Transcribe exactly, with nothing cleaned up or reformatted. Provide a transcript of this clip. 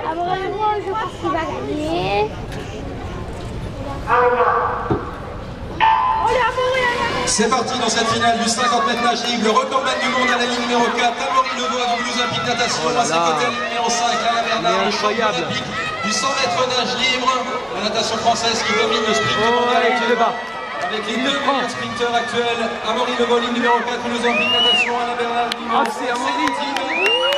Alors, moi, je pense qu'il va gagner. C'est parti dans cette finale du cinquante mètres nage libre. Le recordman du monde à la ligne numéro quatre, Amaury Leveau à Toulouse Olympique Natation. Oh là à ses là. côtés, la ligne numéro cinq, Alain Bernard, le champion olympique du cent mètres nage libre. La natation française qui domine le sprint Oh, mondial allez, tu actuel. le bats. Avec les Il deux le prend. meilleurs sprinteurs actuels, Amaury Leveau, ligne numéro quatre, Toulouse Olympique Natation, Alain Bernard, ligne numéro Ah, c'est Amaury. cinq.